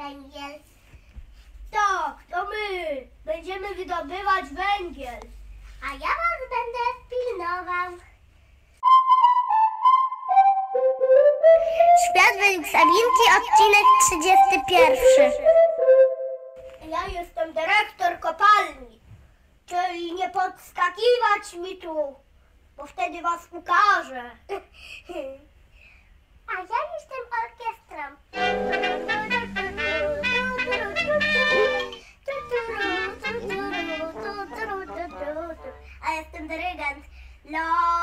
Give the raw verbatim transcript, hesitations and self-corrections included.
węgiel. Tak, to my będziemy wydobywać węgiel. A ja was będę pilnował. Świat według Sabinki, odcinek trzydziesty pierwszy. Ja jestem dyrektor kopalni, czyli nie podskakiwać mi tu, bo wtedy was ukażę. A ja jestem orkiestrą. A jestem dyrygent. La